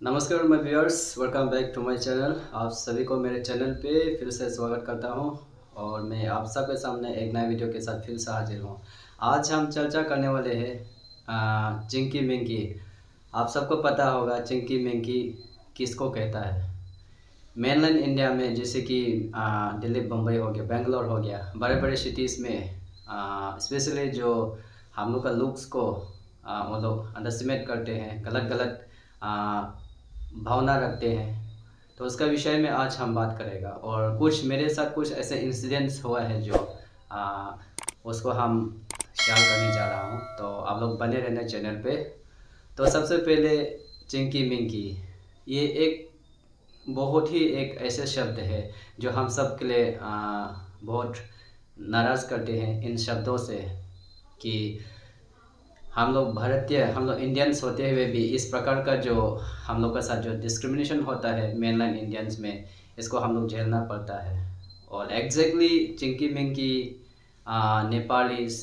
नमस्कार my viewers, welcome back to my channel. आप सभी को मेरे चैनल पे फिर से स्वागत करता हूं और मैं आप सबके सामने एक नए वीडियो के साथ फिर से हाजिर हूं। आज हम चर्चा करने वाले हैं चिंकी मिंकी। आप सबको पता होगा चिंकी मिंकी किसको कहता है। मेनलैंड इंडिया में जैसे कि दिल्ली, बम्बई हो गया, बेंगलोर हो गया, बड़े बड़े सिटीज़ में स्पेशली जो हम लोग का लुक्स को वो लोग अंडरस्टिमेट करते हैं, गलत गलत भावना रखते हैं। तो उसका विषय में आज हम बात करेगा और कुछ मेरे साथ कुछ ऐसे इंसिडेंट्स हुआ है जो उसको हम शेयर करने जा रहा हूँ। तो आप लोग बने रहना चैनल पे। तो सबसे पहले चिंकी मिंकी, ये एक बहुत ही एक ऐसे शब्द है जो हम सब के लिए बहुत नाराज़ करते हैं इन शब्दों से कि हम लोग भारतीय, हम लोग इंडियंस होते हुए भी इस प्रकार का जो हम लोग के साथ जो डिस्क्रिमिनेशन होता है मेनलैंड इंडियंस में, इसको हम लोग झेलना पड़ता है। और एग्जैक्टली चिंकी मिंकी, नेपालीस,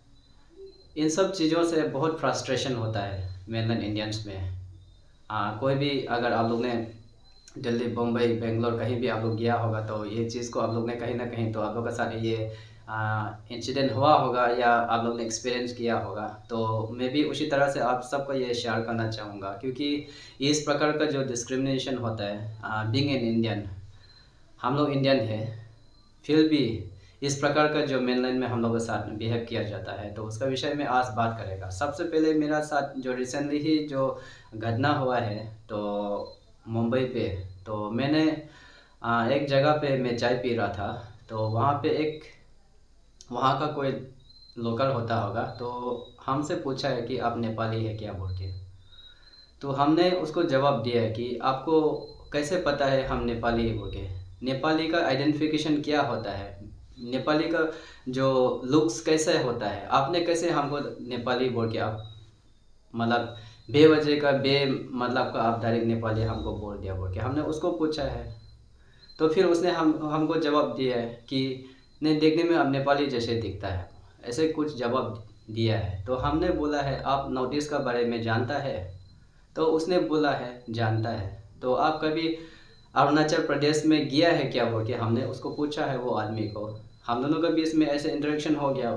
इन सब चीज़ों से बहुत फ्रस्ट्रेशन होता है मेनलैंड इंडियंस में। कोई भी अगर आप लोग ने दिल्ली, मुंबई, बेंगलोर कहीं भी आप लोग गया होगा तो ये चीज़ को आप लोग ने कहीं ना कहीं तो आप लोग के साथ ये इंसिडेंट हुआ होगा या आप लोग ने एक्सपीरियंस किया होगा। तो मैं भी उसी तरह से आप सबको ये शेयर करना चाहूँगा क्योंकि इस प्रकार का जो डिस्क्रिमिनेशन होता है बीइंग एन इंडियन, हम लोग इंडियन है फिर भी इस प्रकार का जो मेनलैंड में हम लोगों के साथ बिहेव किया जाता है, तो उसका विषय में आज बात करेगा। सबसे पहले मेरा साथ जो रिसेंटली ही जो घटना हुआ है तो मुंबई पे, तो मैंने एक जगह पे मैं चाय पी रहा था। तो वहाँ पे एक वहाँ का कोई लोकल होता होगा, तो हमसे पूछा है कि आप नेपाली है क्या बोल के। तो हमने उसको जवाब दिया है कि आपको कैसे पता है हम नेपाली है बोल के। नेपाली का आइडेंटिफिकेशन क्या होता है, नेपाली का जो लुक्स कैसे होता है, आपने कैसे हमको नेपाली बोल के आप मतलब बेवजह का मतलब का आप डायरेक्ट नेपाली हमको बोल दिया बोल के हमने उसको पूछा है। तो फिर उसने हमको जवाब दिया है कि नहीं, देखने में अब नेपाली जैसे दिखता है, ऐसे कुछ जवाब दिया है। तो हमने बोला है आप नॉर्थ ईस्ट का बारे में जानता है, तो उसने बोला है जानता है। तो आप कभी अरुणाचल प्रदेश में गया है क्या बोल के हमने उसको पूछा है वो आदमी को। हम दोनों का बीच में ऐसे इंटरेक्शन हो गया।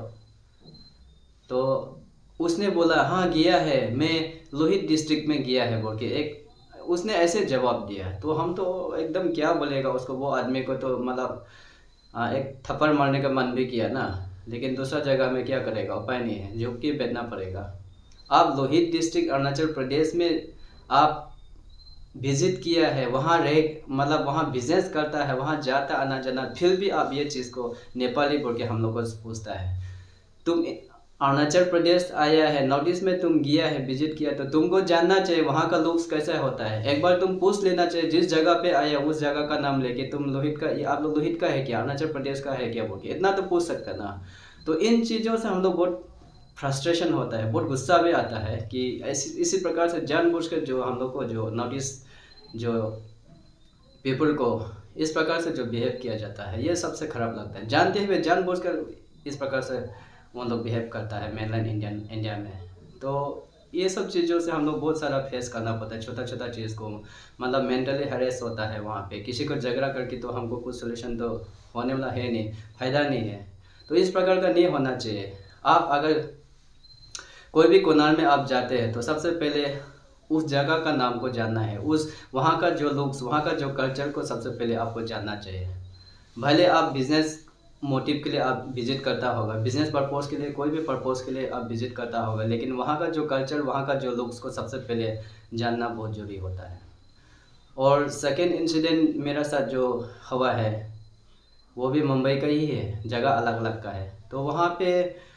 तो उसने बोला हाँ गया है, मैं लोहित डिस्ट्रिक्ट में गया है बोल के एक उसने ऐसे जवाब दिया। तो हम तो एकदम क्या बोलेगा उसको, वो आदमी को तो मतलब एक थप्पड़ मारने का मन भी किया ना, लेकिन दूसरा जगह में क्या करेगा, उपाय नहीं है, झुक के बैठना पड़ेगा। आप लोहित डिस्ट्रिक्ट अरुणाचल प्रदेश में आप विजिट किया है, वहाँ रह मतलब वहाँ बिजनेस करता है, वहाँ जाता आना जाना, फिर भी आप ये चीज़ को नेपाली बोल के हम लोग को पूछता है। तुम अरुणाचल प्रदेश आया है, नॉर्थ ईस्ट में तुम गया है, विजिट किया, तो तुमको जानना चाहिए वहाँ का लुक्स कैसा होता है। एक बार तुम पूछ लेना चाहिए, जिस जगह पे आया उस जगह का नाम लेके तुम लोहित का, ये आप लोग लोहित का है क्या, अरुणाचल प्रदेश का है क्या बोल के इतना तो पूछ सकते ना। तो इन चीज़ों से हम लोग बहुत फ्रस्ट्रेशन होता है, बहुत गुस्सा भी आता है कि इसी प्रकार से जानबूझकर जो हम लोग को जो नॉर्थ ईस्ट जो पीपल को इस प्रकार से जो बिहेव किया जाता है, ये सबसे ख़राब लगता है। जानते हुए जानबूझकर इस प्रकार से वो लोग बिहेव करता है मेनलैंड इंडिया में। तो ये सब चीज़ों से हम लोग बहुत सारा फेस करना पड़ता है, छोटा छोटा चीज़ को मतलब मेंटली हरेस होता है वहाँ पे। किसी को झगड़ा करके तो हमको कुछ सोल्यूशन तो होने वाला है नहीं, फ़ायदा नहीं है। तो इस प्रकार का नहीं होना चाहिए। आप अगर कोई भी कोनार में आप जाते हैं तो सबसे पहले उस जगह का नाम को जानना है, उस वहाँ का जो लुक्स, वहाँ का जो कल्चर को सबसे पहले आपको जानना चाहिए। भले आप बिजनेस मोटिव के लिए आप विजिट करता होगा, बिजनेस पर्पज़ के लिए, कोई भी पर्पज़ के लिए आप विजिट करता होगा, लेकिन वहाँ का जो कल्चर, वहाँ का जो लुक्स को सबसे पहले जानना बहुत ज़रूरी होता है। और सेकेंड इंसिडेंट मेरा साथ जो हुआ है वो भी मुंबई का ही है, जगह अलग अलग का है। तो वहाँ पे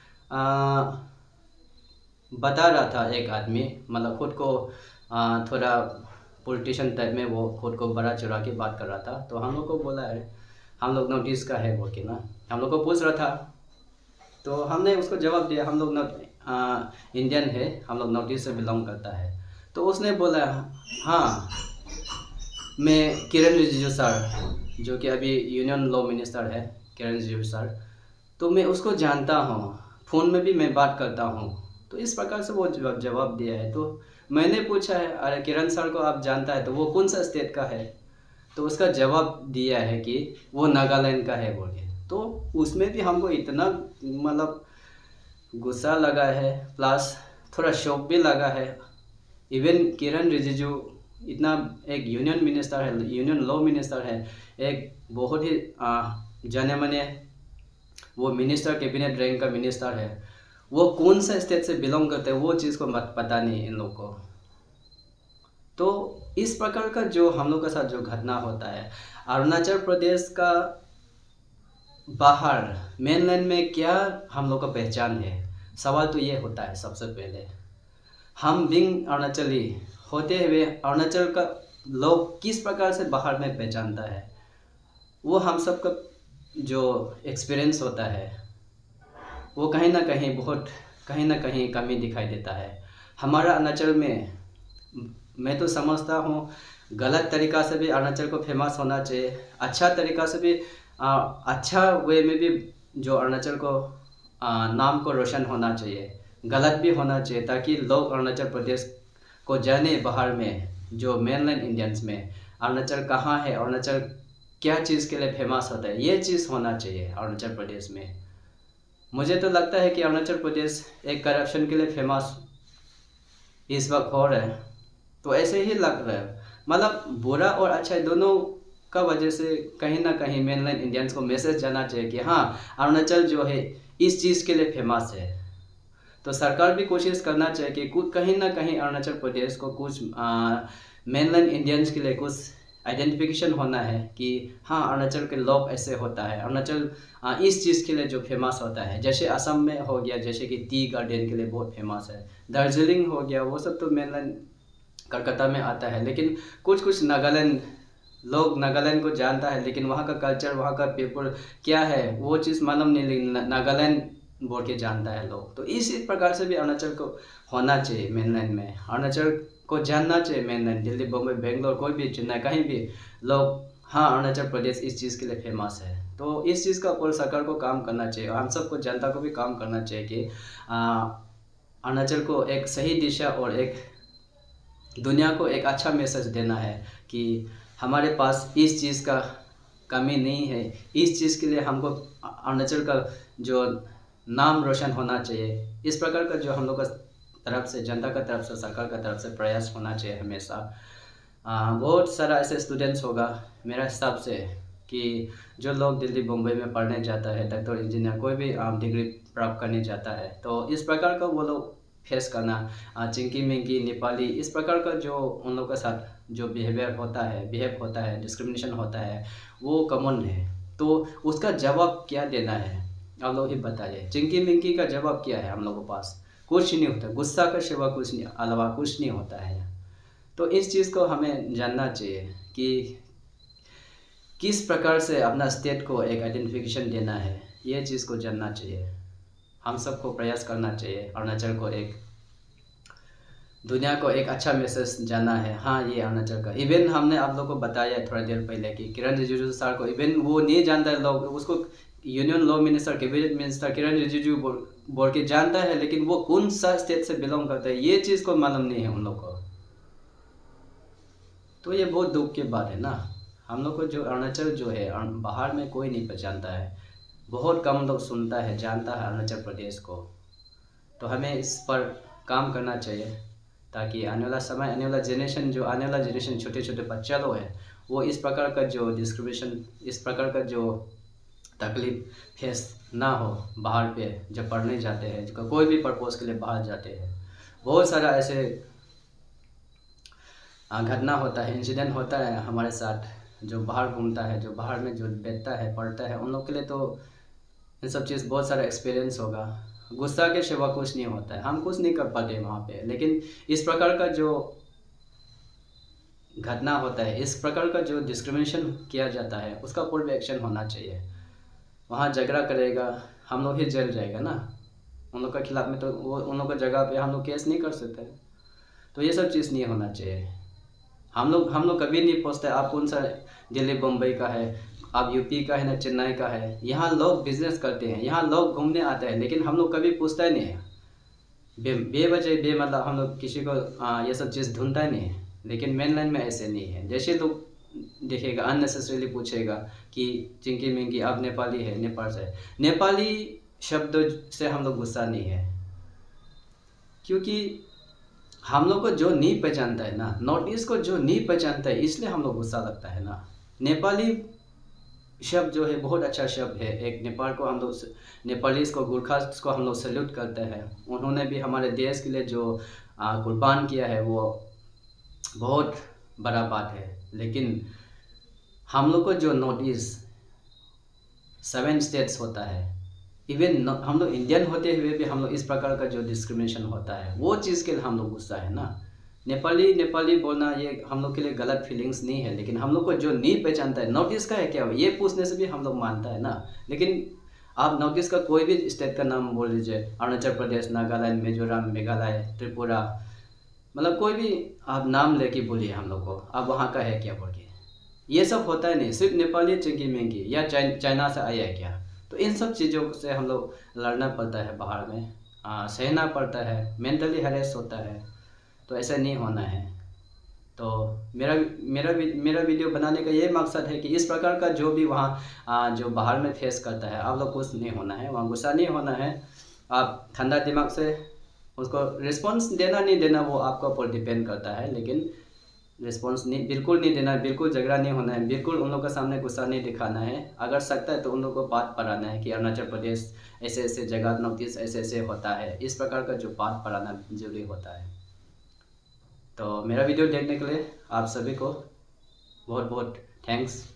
बता रहा था एक आदमी, मतलब खुद को थोड़ा पॉलिटिशियन टाइप में वो खुद को बड़ा चढ़ा के बात कर रहा था। तो हम लोग को बोला है हम लोग नॉर्थ ईस्ट का है बोल के ना, हम लोग को पूछ रहा था। तो हमने उसको जवाब दिया हम लोग इंडियन है, हम लोग नॉर्थ ईस्ट से बिलोंग करता है। तो उसने बोला हाँ मैं किरण रिजिजू सर, जो कि अभी यूनियन लॉ मिनिस्टर है, किरण रिजिजू सर, तो मैं उसको जानता हूँ, फ़ोन में भी मैं बात करता हूँ। तो इस प्रकार से वो जवाब दिया है। तो मैंने पूछा है, अरे किरण सर को आप जानता है तो वो कौन सा स्टेट का है, तो उसका जवाब दिया है कि वो नागालैंड का है बोल के। तो उसमें भी हमको इतना मतलब गुस्सा लगा है, प्लस थोड़ा शौक भी लगा है। इवन किरण रिजिजू इतना एक यूनियन मिनिस्टर है, यूनियन लॉ मिनिस्टर है, एक बहुत ही जाने माने वो मिनिस्टर, कैबिनेट रैंक का मिनिस्टर है, वो कौन सा स्टेट से बिलोंग करते हैं वो चीज़ को मत पता नहीं इन लोग को। तो इस प्रकार का जो हम लोग के साथ जो घटना होता है, अरुणाचल प्रदेश का बाहर मेनलैंड में क्या हम लोग का पहचान है, सवाल तो ये होता है सबसे पहले। हम बिंग अरुणाचली होते हुए अरुणाचल का लोग किस प्रकार से बाहर में पहचानता है, वो हम सब का जो एक्सपीरियंस होता है वो कहीं ना कहीं कमी दिखाई देता है। हमारा अरुणाचल में मैं तो समझता हूँ गलत तरीक़ा से भी अरुणाचल को फेमस होना चाहिए, अच्छा तरीक़ा से भी अच्छा वे में भी जो अरुणाचल को नाम को रोशन होना चाहिए, गलत भी होना चाहिए, ताकि लोग अरुणाचल प्रदेश को जाने बाहर में, जो मेनलैंड इंडियंस में अरुणाचल कहाँ है, अरुणाचल क्या चीज़ के लिए फेमस होता है, ये चीज़ होना चाहिए अरुणाचल प्रदेश में। मुझे तो लगता है कि अरुणाचल प्रदेश एक करप्शन के लिए फेमस इस वक्त हो रहा है, तो ऐसे ही लग रहा है। मतलब बुरा और अच्छा दोनों का वजह से कहीं ना कहीं मेनलैंड इंडियंस को मैसेज जाना चाहिए कि हाँ अरुणाचल जो है इस चीज़ के लिए फेमस है। तो सरकार भी कोशिश करना चाहिए कि कुछ कहीं ना कहीं अरुणाचल प्रदेश को कुछ मेनलैंड इंडियंस के लिए कुछ आइडेंटिफिकेशन होना है कि हाँ अरुणाचल के लोग ऐसे होता है, अरुणाचल इस चीज़ के लिए जो फेमस होता है। जैसे असम में हो गया, जैसे कि टी गार्डन के लिए बहुत फेमस है, दार्जिलिंग हो गया, वो सब तो मेनलैंड कलकत्ता में आता है। लेकिन कुछ नागालैंड लोग नागालैंड को जानता है, लेकिन वहाँ का कल्चर, वहाँ का पीपल क्या है वो चीज़ मालूम नहीं, लेकिन नागालैंड बोल के जानता है लोग। तो इसी प्रकार से भी अरुणाचल को होना चाहिए मेनलैंड में, अरुणाचल को जानना चाहिए मेनलैंड, दिल्ली, बम्बई, बेंगलोर, कोई भी, चेन्नई, कहीं भी लोग हाँ अरुणाचल प्रदेश इस चीज़ के लिए फेमस है। तो इस चीज़ का ऊपर सरकार को काम करना चाहिए, हम सबको जनता को भी काम करना चाहिए कि अरुणाचल को एक सही दिशा और एक दुनिया को एक अच्छा मैसेज देना है कि हमारे पास इस चीज़ का कमी नहीं है, इस चीज़ के लिए हमको अरुणाचल का जो नाम रोशन होना चाहिए। इस प्रकार का जो हम लोग का तरफ से, जनता का तरफ से, सरकार का तरफ से प्रयास होना चाहिए हमेशा। बहुत सारा ऐसे स्टूडेंट्स होगा मेरा हिसाब से कि जो लोग दिल्ली, बम्बई में पढ़ने जाता है, डॉक्टर, इंजीनियर, कोई भी डिग्री प्राप्त करने जाता है, तो इस प्रकार का वो लोग फेस करना, चिंकी मिंकी, नेपाली, इस प्रकार का जो उन लोगों के साथ जो बिहेव होता है, डिस्क्रिमिनेशन होता है, वो कॉमन है। तो उसका जवाब क्या देना है आप लोग ही बताइए। चिंकी मिंकी का जवाब क्या है हम लोगों के पास? कुछ नहीं होता, गुस्सा का सिवा कुछ नहीं, अलावा कुछ नहीं होता है। तो इस चीज़ को हमें जानना चाहिए कि किस प्रकार से अपना स्टेट को एक आइडेंटिफिकेशन देना है, ये चीज़ को जानना चाहिए। हम सबको प्रयास करना चाहिए अरुणाचल को एक दुनिया को एक अच्छा मैसेज जाना है, हाँ ये अरुणाचल का। इवन हमने आप लोगों को बताया थोड़ा देर पहले कि किरण रिजिजू सर को इवन वो नहीं जानता है, लोग उसको union law minister, cabinet minister Kiren Rijiju बोल के जानता है, लेकिन वो कौन सा स्टेट से बिलोंग करता है ये चीज़ को मालूम नहीं है उन लोग को। तो ये बहुत दुख की बात है ना। हम लोग को जो अरुणाचल जो है बाहर में कोई नहीं पहचानता है, बहुत कम लोग सुनता है, जानता है अरुणाचल प्रदेश को। तो हमें इस पर काम करना चाहिए ताकि आने वाला समय, आने वाला जनरेशन, छोटे छोटे बच्चा लोग हैं, वो इस प्रकार का जो डिस्क्रिमिनेशन, इस प्रकार का जो तकलीफ फेस ना हो बाहर पे जब पढ़ने जाते हैं, कोई भी पर्पज़ के लिए बाहर जाते हैं। बहुत सारा ऐसे घटना होता है, इंसिडेंट होता है हमारे साथ, जो बाहर घूमता है, जो बाहर में जो बैठता है, पढ़ता है, उन लोग के लिए तो इन सब चीज़ बहुत सारा एक्सपीरियंस होगा। गुस्सा के सिवा कुछ नहीं होता है, हम कुछ नहीं कर पाते वहाँ पे। लेकिन इस प्रकार का जो घटना होता है, इस प्रकार का जो डिस्क्रिमिनेशन किया जाता है, उसका पूर्ण एक्शन होना चाहिए। वहाँ झगड़ा करेगा, हम लोग ही जल जाएगा ना उन लोग के खिलाफ में, तो वो उन लोग की जगह पे हम लोग केस नहीं कर सकते। तो ये सब चीज़ नहीं होना चाहिए। हम लोग कभी नहीं पूछते आप कौन सा दिल्ली, बम्बई का है, आप यूपी का है ना चेन्नई का है। यहाँ लोग बिजनेस करते हैं, यहाँ लोग घूमने आते हैं, लेकिन हम लोग कभी पूछता ही नहीं है बेवजह बे मतलब हम लोग किसी को ये सब चीज़ ढूंढता ही नहीं है। लेकिन मेन लाइन में ऐसे नहीं है। जैसे लोग देखेगा अननेसेसरीली पूछेगा कि चिंकी मिंकी आप नेपाली है, नेपाल से। नेपाली शब्द से हम लोग गुस्सा नहीं है, क्योंकि हम लोग को जो नहीं पहचानता है ना, नॉर्थ ईस्ट को जो नहीं पहचानता है, इसलिए हम लोग गुस्सा लगता है ना। नेपाली शब्द जो है बहुत अच्छा शब्द है। एक नेपाल को हम लोग नेपालीज को, गुरखास को हम लोग सल्यूट करते हैं। उन्होंने भी हमारे देश के लिए जो कुर्बान किया है वो बहुत बड़ा बात है। लेकिन हम लोग को जो नॉर्थ ईस्ट 7 स्टेट्स होता है, इवन हम लोग इंडियन होते हुए भी हम लोग इस प्रकार का जो डिस्क्रिमिनेशन होता है, वो चीज़ के लिए हम लोग गुस्सा है ना। नेपाली नेपाली बोलना ये हम लोग के लिए गलत फीलिंग्स नहीं है, लेकिन हम लोग को जो नहीं पहचानता है, नॉर्थ ईस्ट का है क्या, ये पूछने से भी हम लोग मानता है ना। लेकिन आप नॉर्थ ईस्ट का कोई भी स्टेट का नाम बोल लीजिए, अरुणाचल प्रदेश, नागालैंड, मिजोरम, मेघालय, त्रिपुरा, मतलब कोई भी आप नाम लेके बोलिए हम लोग को, आप वहाँ का है क्या बोल के। ये सब होता है नहीं। सिर्फ नेपाली चिंकी मिंकी या चाइना से आया है क्या, तो इन सब चीज़ों से हम लोग लड़ना पड़ता है बाहर में, सहना पड़ता है, मेंटली हैरेस होता है। तो ऐसा नहीं होना है। तो मेरा वीडियो बनाने का ये मकसद है कि इस प्रकार का जो भी वहाँ जो बाहर में फेस करता है, आप लोग कुछ नहीं होना है, वहाँ गुस्सा नहीं होना है। आप ठंडा दिमाग से उसको रिस्पॉन्स देना नहीं देना वो आपके ऊपर डिपेंड करता है। लेकिन रिस्पॉन्स नहीं, बिल्कुल नहीं देना है, बिल्कुल झगड़ा नहीं होना है, बिल्कुल उन लोगों के सामने गुस्सा नहीं दिखाना है। अगर सकता है तो उन लोगों को बात पढ़ाना है कि अरुणाचल प्रदेश ऐसे ऐसे जगह, नॉर्थ ईस्ट ऐसे ऐसे होता है, इस प्रकार का जो बात पढ़ाना जरूरी होता है। तो मेरा वीडियो देखने के लिए आप सभी को बहुत बहुत थैंक्स।